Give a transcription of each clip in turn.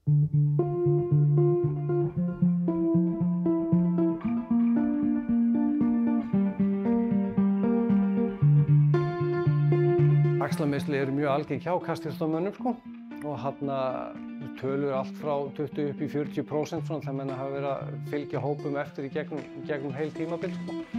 Axlarmeiðsli eru mjög algeng hjá kastíþróttamönnum og tölur allt frá 20 upp í 40% þegar menn hafa verið að fylgja hópum eftir í gegnum heil tímabil.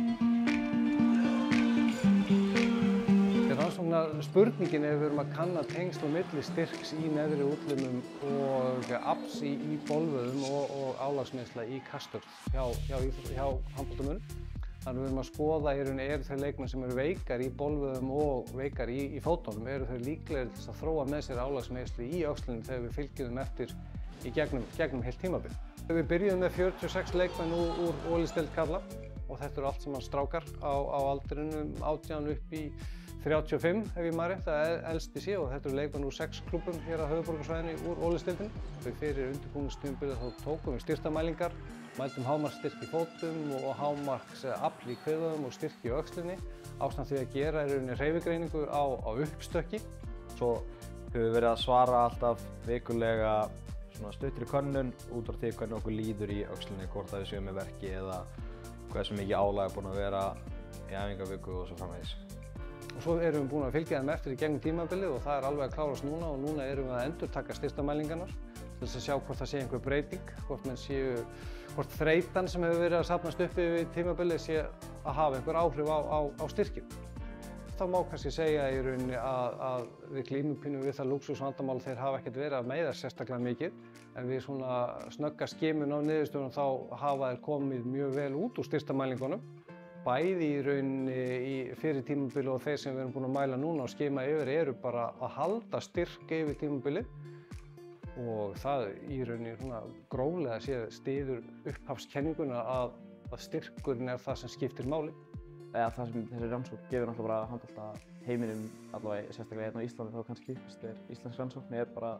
Spurningin er við erum að kanna tengsl á milli styrks í neðri útlimum og afls í bolvöðum og álagsmeiðsla í kastöfl hjá handboltamönnum. Þannig við erum að skoða eru þeir leikmenn sem eru veikar í bolvöðum og veikar í fótunum, eru þeir líklegir til að þróa með sér álagsmeiðsli í öxlinni þegar við fylgjum þeim eftir í gegnum heilt tímabil. Við byrjuðum með 46 leikmenn úr Olísdeild karla og þetta eru allt saman strákar á aldrinum 18 upp í 35 ef ég maður rétt, það er elsti sé og þetta eru leikmenn úr 6 klúbbum hér á höfuðborgarsvæðinu úr Olísdeildinni. Fyrir undirbúningstímabilið þá tókum við styrktarmælingar, mældum hámarksstyrk í fótum og hámarksafl í kviðvöðum og styrk í öxlinni ásamt því að gera hreyfigreiningu á uppstökki. Svo höfum við verið að svara alltaf vikulega stuttri könnun út frá því hvernig okkur líður í öxlinni, hvort að við séum með verki eða hversu mikið álag er búin að vera í æfingaviku og svo framvegis. Og svo erum við búin að fylgja þeim eftir í gegnum tímabilið og það er alveg að klárast núna og núna erum við að endurtaka styrktarmælingarnar til þess að sjá hvort það sé einhver breyting, hvort þreytan sem hefur verið að safnast upp yfir tímabilið sé að hafa einhver áhrif á styrkinn. Þá má kannski segja í rauninni að við glímum pínu við það lúxusvandamál þeir hafa ekkert verið að meiðast sérstaklega mikið en við svona snögga skimun á niðurstöðunum þá hafa þeir komið mjög vel út úr styrktarmælingunum. Bæði í rauninni fyrir tímabilið og þeir sem við erum búin að mæla núna og skima yfir eru bara að halda styrk yfir tímabilið og það í rauninni svona gróflega séð styður upphafskenninguna að styrkurinn er það sem skiptir máli. Eða það sem þessi rannsókn gefur náttúrulega bara handbolta heiminum, allavega sérstaklega hérna á Íslandi þá kannski. Íslensk rannsókn er bara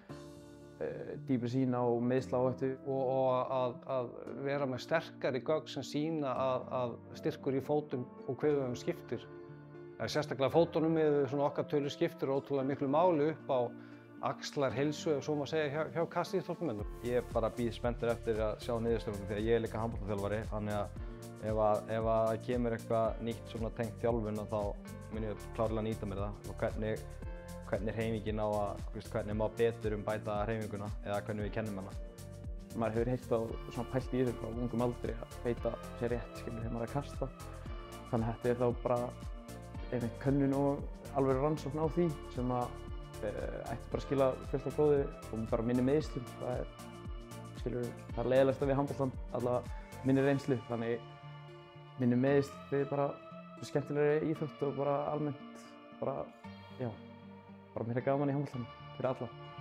dýpri sýn á meiðsla og að vera með sterkari gögn sem sýna að styrkur í fótum og kviðvöðum skiptir. Sérstaklega fótunum með okkar tölur skiptir ótrúlega miklu máli upp á axlarheilsu ef svo má segja hjá kastíþróttamönnum. Ég er bara býð spenntur eftir að sjá niðurstöðuna því að ég er líka handboltaþjálfari þannig að ef það kemur eitthvað nýtt tengt þjálfun þá mun ég klárlega nýta mér það og hvernig hreyfingin á hvernig má betur bæta hreyfinguna eða hvernig við kennum hana. Maður hefur heyrt á pælt í þessu frá ungum aldri að beita sér rétt þegar maður er að kasta. Þannig að þetta er þá bara einmitt könnun og alveg rannsókn á því sem ætti bara að skila fullt af góðu og bara minni meiðslum. Það er leiðilegasta við handboltann, allavega minni reynslu. Þannig minni meiðsl er bara skemmtilegri íþrótt og bara almennt bara meira gaman í handboltanum fyrir alla.